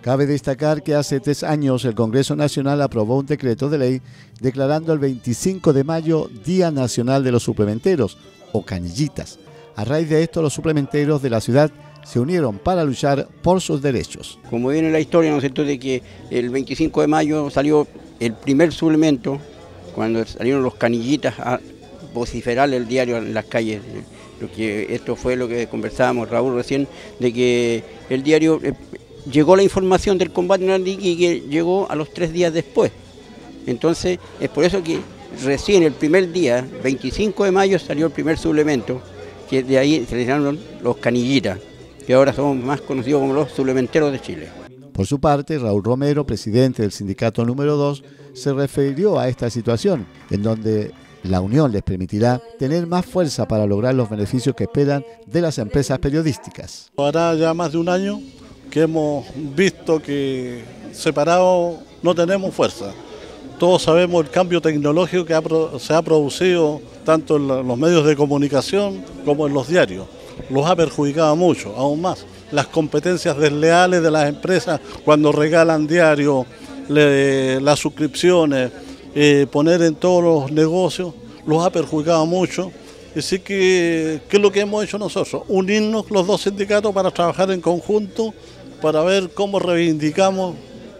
Cabe destacar que hace 3 años el Congreso Nacional aprobó un decreto de ley declarando el 25 de mayo Día Nacional de los Suplementeros, o canillitas. A raíz de esto, los suplementeros de la ciudad se unieron para luchar por sus derechos. Como viene la historia, ¿no es cierto?, de que el 25 de mayo salió el primer suplemento, cuando salieron los canillitas a vociferar el diario en las calles. Esto fue lo que conversábamos, Raúl, recién, de que el diario llegó la información del combate en y que llegó a los 3 días después. Entonces, es por eso que recién el primer día, 25 de mayo, salió el primer suplemento, que de ahí se le llamaron los canillitas, que ahora somos más conocidos como los suplementeros de Chile. Por su parte, Raúl Romero, presidente del sindicato número 2, se refirió a esta situación, en donde la unión les permitirá tener más fuerza para lograr los beneficios que esperan de las empresas periodísticas. Hará ya más de un año que hemos visto que separados no tenemos fuerza. Todos sabemos el cambio tecnológico que se ha producido tanto en los medios de comunicación como en los diarios. Los ha perjudicado mucho, aún más. Las competencias desleales de las empresas cuando regalan diarios, las suscripciones, poner en todos los negocios, los ha perjudicado mucho. Así que, ¿qué es lo que hemos hecho nosotros? Unirnos los dos sindicatos para trabajar en conjunto, para ver cómo reivindicamos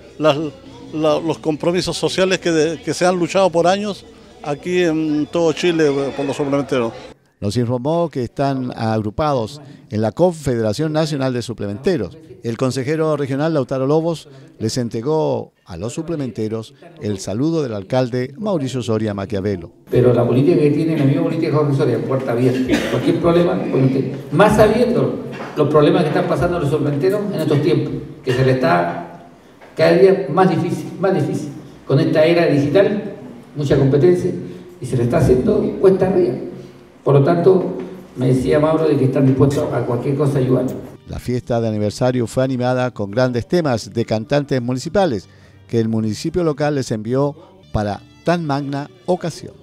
los compromisos sociales que se han luchado por años aquí en todo Chile por los suplementeros. Nos informó que están agrupados en la Confederación Nacional de Suplementeros. El consejero regional Lautaro Lobos les entregó a los suplementeros el saludo del alcalde Mauricio Soria Maquiavelo. Pero la política que tiene la misma política de Jorge Soria, puerta abierta. Cualquier problema, más sabiendo los problemas que están pasando los suplementeros en estos tiempos, que se les está cada día más difícil. Con esta era digital, mucha competencia, y se le está haciendo cuesta arriba. Por lo tanto, me decía Mauro de que están dispuestos a cualquier cosa ayudar. La fiesta de aniversario fue animada con grandes temas de cantantes municipales que el municipio local les envió para tan magna ocasión.